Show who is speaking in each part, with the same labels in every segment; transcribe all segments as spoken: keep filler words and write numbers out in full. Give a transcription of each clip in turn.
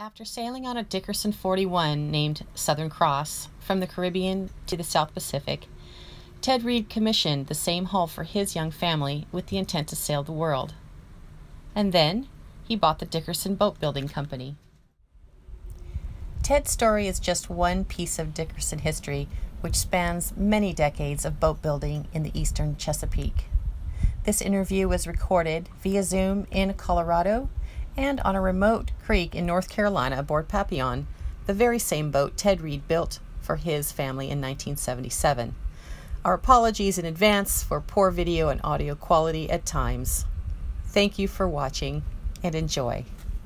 Speaker 1: After sailing on a Dickerson forty-one named Southern Cross from the Caribbean to the South Pacific, Ted Reed commissioned the same hull for his young family with the intent to sail the world. And then he bought the Dickerson Boatbuilding Company. Ted's story is just one piece of Dickerson history which spans many decades of boat building in the eastern Chesapeake. This interview was recorded via Zoom in Colorado and on a remote creek in North Carolina aboard Papillon, the very same boat Ted Reed built for his family in nineteen seventy-seven. Our apologies in advance for poor video and audio quality at times. Thank you for watching and enjoy.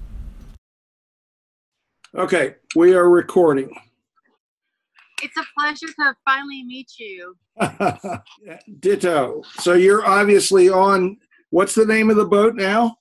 Speaker 2: Okay, we are recording.
Speaker 3: It's a pleasure to finally meet you.
Speaker 2: Ditto. So you're obviously on, what's the name of the boat now?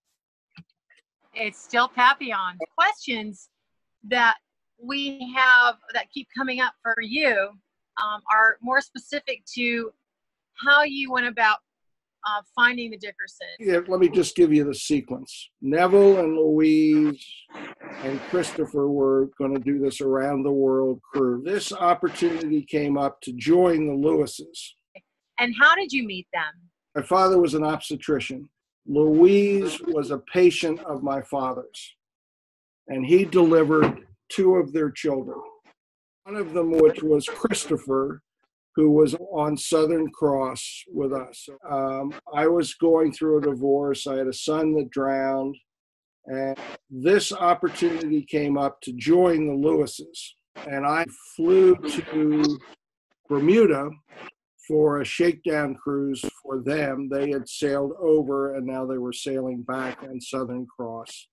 Speaker 3: It's still Papillon. Questions that we have that keep coming up for you um, are more specific to how you went about uh, finding the Dickerson.
Speaker 2: Yeah, let me just give you the sequence. Neville and Louise and Christopher were going to do this around the world cruise. This opportunity came up to join the Lewises.
Speaker 3: And how did you meet them?
Speaker 2: My father was an obstetrician. Louise was a patient of my father's, and he delivered two of their children. One of them, which was Christopher, who was on Southern Cross with us. Um, I was going through a divorce. I had a son that drowned, and this opportunity came up to join the Lewises. And I flew to Bermuda for a shakedown cruise for them. They had sailed over and now they were sailing back on Southern Cross.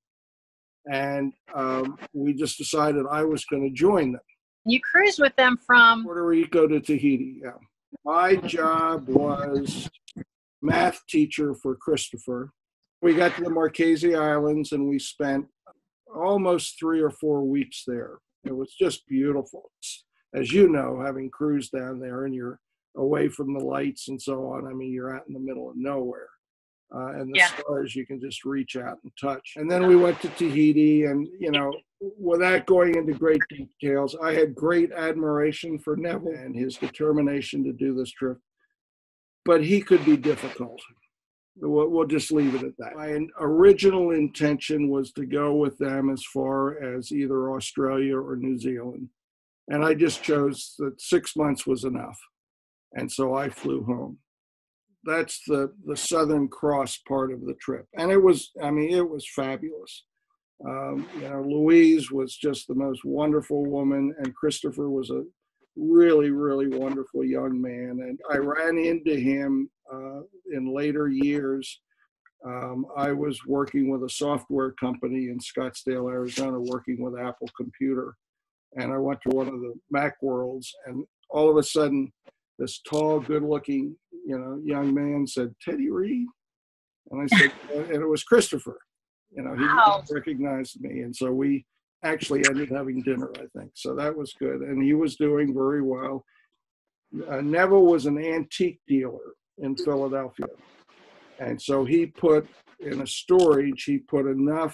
Speaker 2: And um, we just decided I was going to join them.
Speaker 3: You cruised with them from
Speaker 2: Puerto Rico to Tahiti, yeah. My job was math teacher for Christopher. We got to the Marquesas Islands and we spent almost three or four weeks there. It was just beautiful. As you know, having cruised down there and you're away from the lights and so on. I mean, you're out in the middle of nowhere. Uh, and the yeah. stars you can just reach out and touch. And then we went to Tahiti and, you know, without going into great details, I had great admiration for Neville and his determination to do this trip. But he could be difficult. We'll, we'll just leave it at that. My original intention was to go with them as far as either Australia or New Zealand. And I just chose that six months was enough. And so I flew home. That's the, the Southern Cross part of the trip. And it was, I mean, it was fabulous. Um, you know, Louise was just the most wonderful woman, and Christopher was a really, really wonderful young man. And I ran into him uh, in later years. Um, I was working with a software company in Scottsdale, Arizona, working with Apple Computer. And I went to one of the Macworlds, and all of a sudden, this tall, good-looking, you know, young man said, "Teddy Reed?" And I said, and it was Christopher. You know, he
Speaker 3: wow.
Speaker 2: recognized me. And so we actually ended having dinner, I think. So that was good. And he was doing very well. Uh, Neville was an antique dealer in Philadelphia. And so he put in a storage, he put enough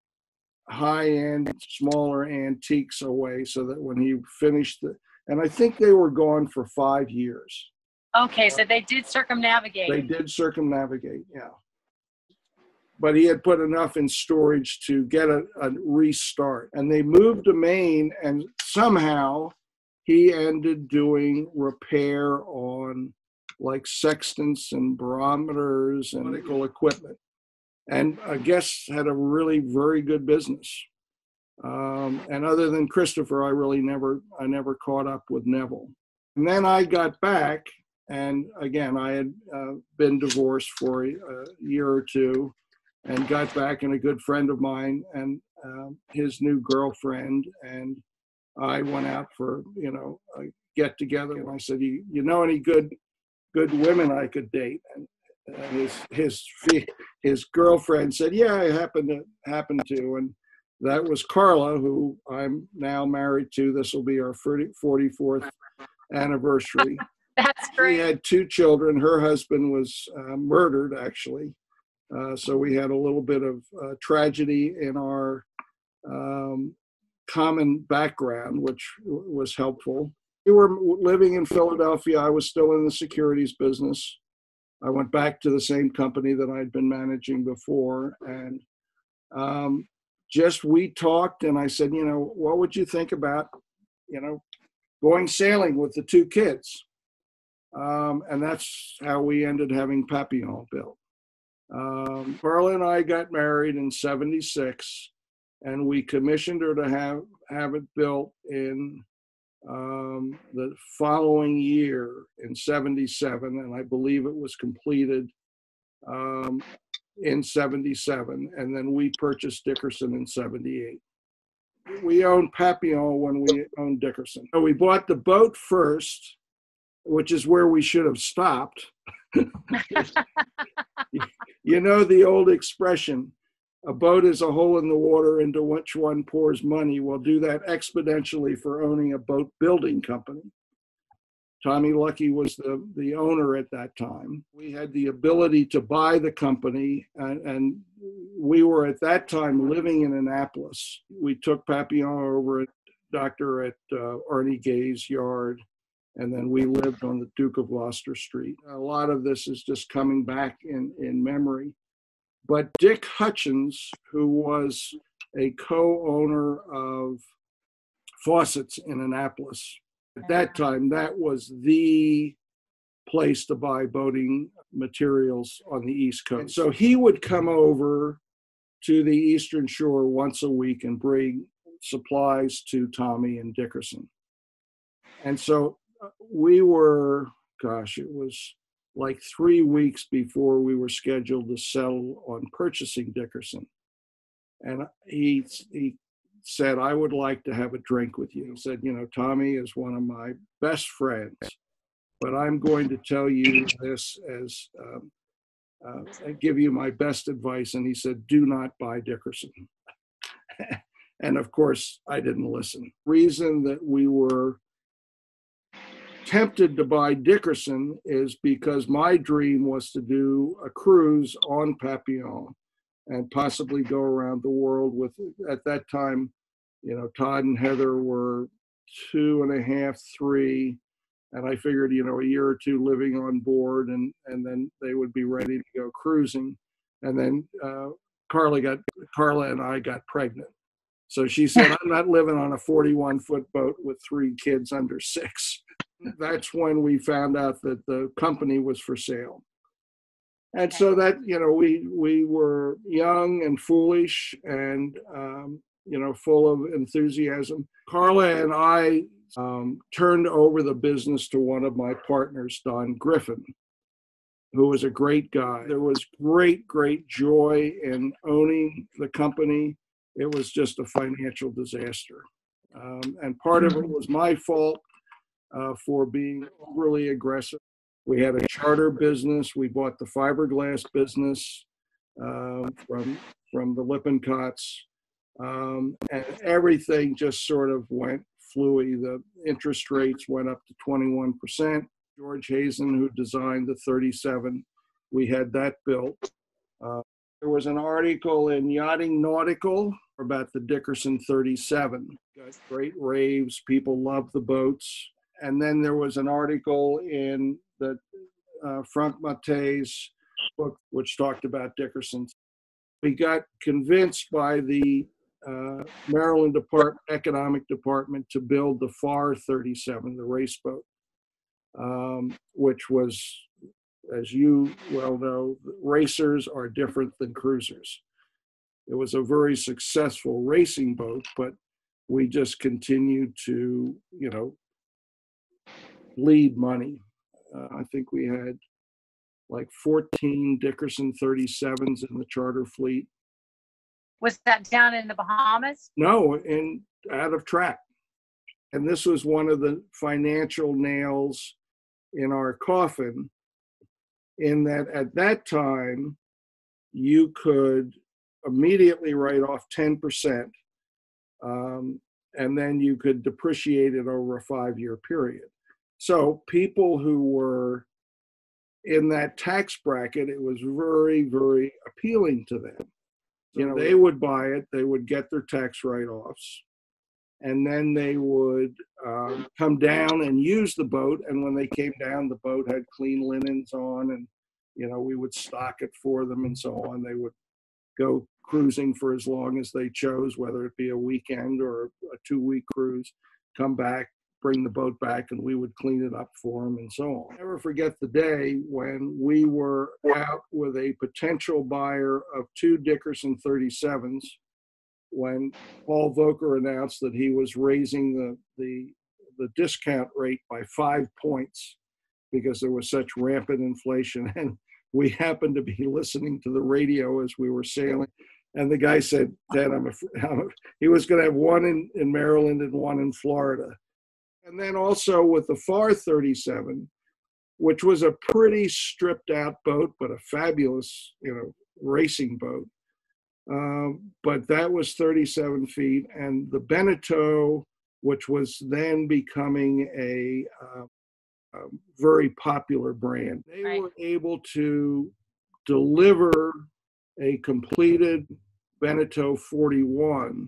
Speaker 2: high-end, smaller antiques away so that when he finished the, and I think they were gone for five years.
Speaker 3: Okay, so they did circumnavigate.
Speaker 2: They did circumnavigate, yeah. But he had put enough in storage to get a, a restart. And they moved to Maine, and somehow he ended doing repair on like sextants and barometers and medical equipment. And I guess had a really very good business. Um, and other than Christopher, I really never, I never caught up with Neville. And then I got back, and again, I had uh, been divorced for a, a year or two, and got back, and a good friend of mine and uh, his new girlfriend and I went out for, you know, a get together. And I said, you, you know any good, good women I could date? And uh, his, his, his girlfriend said, yeah, I happen to, happen to. And that was Carla, who I'm now married to. This will be our forty-fourth anniversary.
Speaker 3: That's great.
Speaker 2: We had two children. Her husband was uh, murdered, actually. Uh, so we had a little bit of uh, tragedy in our um, common background, which was helpful. We were living in Philadelphia. I was still in the securities business. I went back to the same company that I'd been managing before. And um, just we talked, and I said, you know, what would you think about, you know, going sailing with the two kids? Um, and that's how we ended having Papillon built. Um, Carla and I got married in seventy-six, and we commissioned her to have, have it built in um, the following year in seventy-seven, and I believe it was completed um, in seventy-seven, and then we purchased Dickerson in seventy-eight. We owned Papillon when we owned Dickerson. So we bought the boat first, which is where we should have stopped. You know the old expression, a boat is a hole in the water into which one pours money. We'll do that exponentially for owning a boat building company. Tommy Lucky was the, the owner at that time. We had the ability to buy the company, and, and we were at that time living in Annapolis. We took Papillon over at Doctor at uh, Arnie Gay's yard, and then we lived on the Duke of Gloucester Street. A lot of this is just coming back in, in memory. But Dick Hutchins, who was a co-owner of Faucets in Annapolis, at that time, that was the place to buy boating materials on the East Coast. And so he would come over to the Eastern Shore once a week and bring supplies to Tommy and Dickerson. And so we were, gosh, it was like three weeks before we were scheduled to settle on purchasing Dickerson. And he, he said, I would like to have a drink with you. He said, you know, Tommy is one of my best friends, but I'm going to tell you this as, um, uh, I give you my best advice. And he said, do not buy Dickerson. And of course, I didn't listen. Reason that we were tempted to buy Dickerson is because my dream was to do a cruise on Papillon and possibly go around the world with, at that time, you know, Todd and Heather were two and a half, three, and I figured, you know, a year or two living on board, and, and then they would be ready to go cruising. And then uh, Carla got, Carla and I got pregnant. So she said, I'm not living on a forty-one foot boat with three kids under six. That's when we found out that the company was for sale. And so that, you know, we we were young and foolish and, um, you know, full of enthusiasm. Carla and I um, turned over the business to one of my partners, Don Griffin, who was a great guy. There was great, great joy in owning the company. It was just a financial disaster. Um, and part of it was my fault. Uh, for being overly aggressive. We had a charter business. We bought the fiberglass business uh, from, from the Lippincotts. Um, and everything just sort of went fluey. The interest rates went up to twenty-one percent. George Hazen, who designed the thirty-seven, we had that built. Uh, there was an article in Yachting Nautical about the Dickerson thirty-seven. Got great raves. People loved the boats. And then there was an article in the uh, Frank Matte's book, which talked about Dickerson. We got convinced by the uh, Maryland Department, Economic Department to build the F A R thirty-seven, the race boat, um, which was, as you well know, racers are different than cruisers. It was a very successful racing boat, but we just continued to, you know, bleed money. Uh, I think we had like fourteen Dickerson thirty-sevens in the charter fleet.
Speaker 3: Was that down in the Bahamas?
Speaker 2: No, in out of track. And this was one of the financial nails in our coffin, in that at that time, you could immediately write off ten percent, um, and then you could depreciate it over a five-year period. So people who were in that tax bracket, it was very, very appealing to them. You know, they would buy it, they would get their tax write-offs, and then they would uh, come down and use the boat. And when they came down, the boat had clean linens on, and you know, we would stock it for them and so on. They would go cruising for as long as they chose, whether it be a weekend or a two-week cruise, come back, bring the boat back, and we would clean it up for them and so on. I'll never forget the day when we were out with a potential buyer of two Dickerson thirty-sevens when Paul Volcker announced that he was raising the, the, the discount rate by five points because there was such rampant inflation. And we happened to be listening to the radio as we were sailing. And the guy said, Dad, I'm afraid, he was going to have one in, in Maryland and one in Florida. And then also with the F A R thirty-seven, which was a pretty stripped out boat, but a fabulous, you know, racing boat. Um, but that was thirty-seven feet. And the Beneteau, which was then becoming a, uh, a very popular brand, they
Speaker 3: Right.
Speaker 2: were able to deliver a completed Beneteau forty-one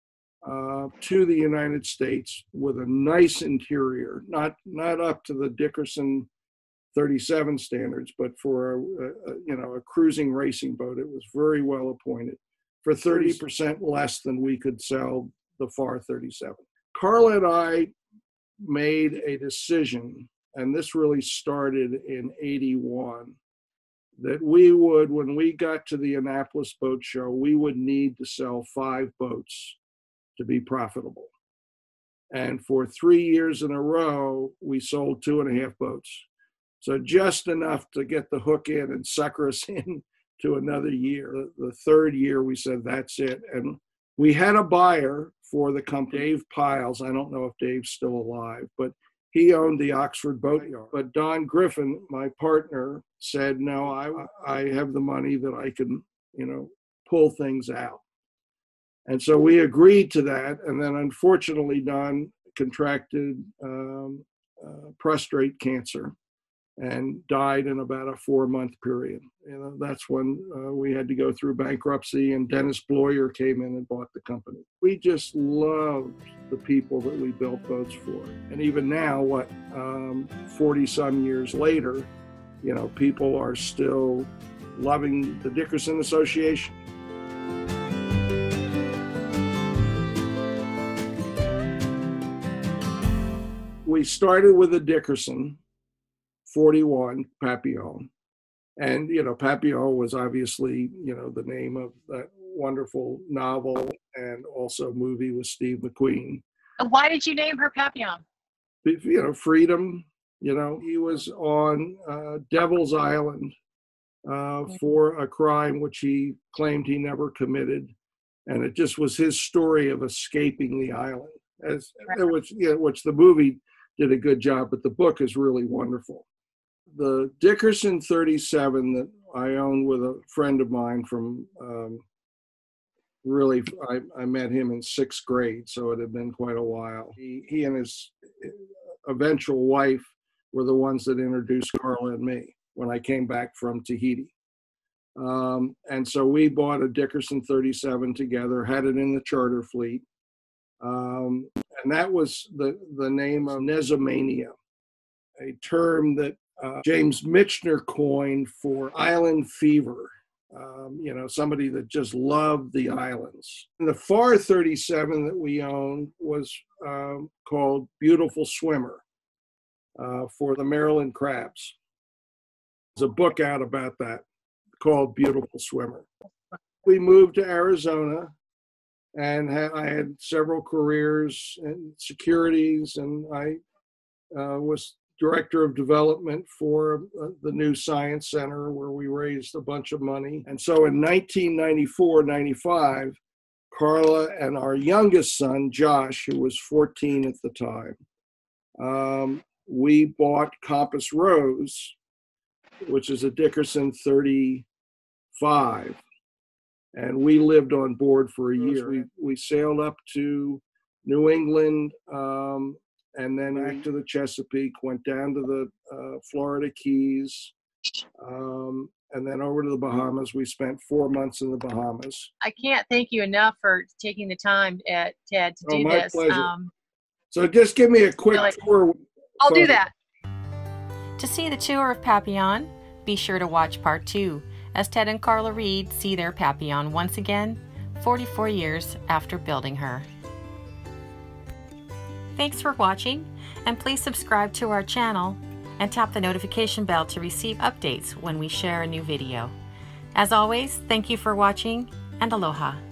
Speaker 2: uh, to the United States with a nice interior, not not up to the Dickerson thirty-seven standards, but for a, a you know a cruising racing boat, it was very well appointed for thirty percent less than we could sell the F A R thirty-seven. Carla and I made a decision, and this really started in eighty-one, that we would, when we got to the Annapolis Boat Show, we would need to sell five boats to be profitable. And for three years in a row, we sold two and a half boats. So just enough to get the hook in and sucker us in to another year. The third year, we said, that's it. And we had a buyer for the company, Dave Piles. I don't know if Dave's still alive, but he owned the Oxford Boatyard. But Don Griffin, my partner, said, no, I, I have the money that I can, you know, pull things out. And so we agreed to that. And then unfortunately, Don contracted um, uh, prostate cancer and died in about a four-month period. You know, that's when uh, we had to go through bankruptcy, and Dennis Bloyer came in and bought the company. We just loved the people that we built boats for. And even now, what, um, forty-some years later, you know, people are still loving the Dickerson Association. We started with a Dickerson forty-one Papillon. And, you know, Papillon was obviously, you know, the name of that wonderful novel and also movie with Steve McQueen.
Speaker 3: Why did you name her Papillon?
Speaker 2: You know, freedom. You know, he was on uh, Devil's Island uh, for a crime which he claimed he never committed. And it just was his story of escaping the island. As it was, you know, which the movie did a good job, but the book is really wonderful. The Dickerson thirty-seven that I own with a friend of mine from, um, really, I, I met him in sixth grade, so it had been quite a while. He, he and his eventual wife were the ones that introduced Carla and me when I came back from Tahiti. Um, and so we bought a Dickerson thirty-seven together, had it in the charter fleet. Um, and that was the, the name of Nesomania, a term that uh, James Michener coined for island fever. Um, you know, somebody that just loved the islands. And the F A R thirty-seven that we owned was um, called Beautiful Swimmer uh, for the Maryland crabs. There's a book out about that called Beautiful Swimmer. We moved to Arizona, and ha- I had several careers in securities, and I uh, was director of development for uh, the new science center where we raised a bunch of money. And so in nineteen ninety-four, ninety-five, Carla and our youngest son, Josh, who was fourteen at the time, um, we bought Compass Rose, which is a Dickerson thirty-five. And we lived on board for a year. We, we sailed up to New England, um, and then back to the Chesapeake, went down to the uh, Florida Keys, um, and then over to the Bahamas. We spent four months in the Bahamas.
Speaker 3: I can't thank you enough for taking the time, uh, Ted, to
Speaker 2: Oh,
Speaker 3: do
Speaker 2: my
Speaker 3: this.
Speaker 2: pleasure.
Speaker 3: Um,
Speaker 2: So just give me a quick
Speaker 3: really,
Speaker 2: tour.
Speaker 3: I'll do that.
Speaker 1: To see the tour of Papillon, be sure to watch part two, as Ted and Carla Reed see their Papillon once again, forty-four years after building her. Thanks for watching, and please subscribe to our channel and tap the notification bell to receive updates when we share a new video. As always, thank you for watching, and aloha.